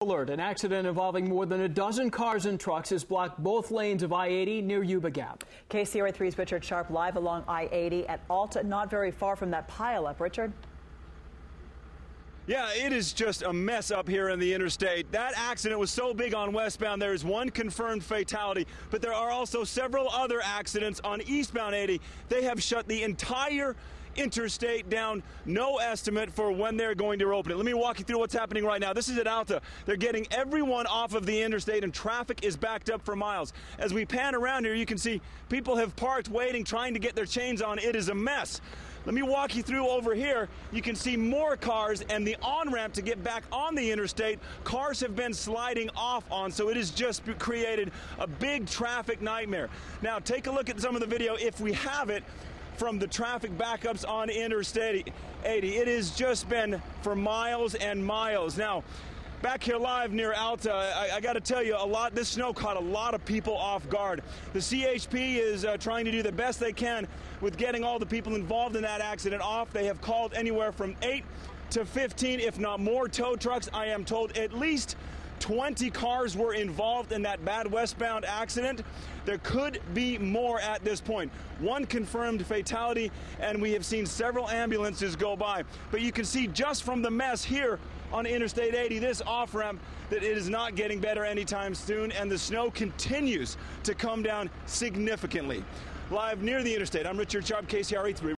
Alert. An accident involving more than a dozen cars and trucks has blocked both lanes of I-80 near Yuba Gap. KCRA3's Richard Sharp live along I-80 at Alta, not very far from that pileup. Richard? Yeah, it is just a mess up here in the interstate. That accident was so big on westbound, there is one confirmed fatality, but there are also several other accidents on eastbound 80. They have shut the entire interstate down. No estimate for when they're going to open it. Let me walk you through what's happening right now. This is at Alta. They're getting everyone off of the interstate and traffic is backed up for miles. As we pan around here, you can see people have parked waiting, trying to get their chains on. It is a mess. Let me walk you through over here. You can see more cars and the on-ramp to get back on the interstate. Cars have been sliding off on, so it has just created a big traffic nightmare. Now, take a look at some of the video, if we have it, from the traffic backups on Interstate 80. It has just been for miles and miles. Now, back here live near Alta, I got to tell you, this snow caught a lot of people off guard. The CHP is trying to do the best they can with getting all the people involved in that accident off. They have called anywhere from 8 to 15, if not more, tow trucks. I am told at least 20 cars were involved in that bad westbound accident. There could be more at this point. One confirmed fatality, and we have seen several ambulances go by. But you can see just from the mess here on Interstate 80, this off-ramp, that it is not getting better anytime soon, and the snow continues to come down significantly. Live near the interstate, I'm Richard Sharp, KCRA3.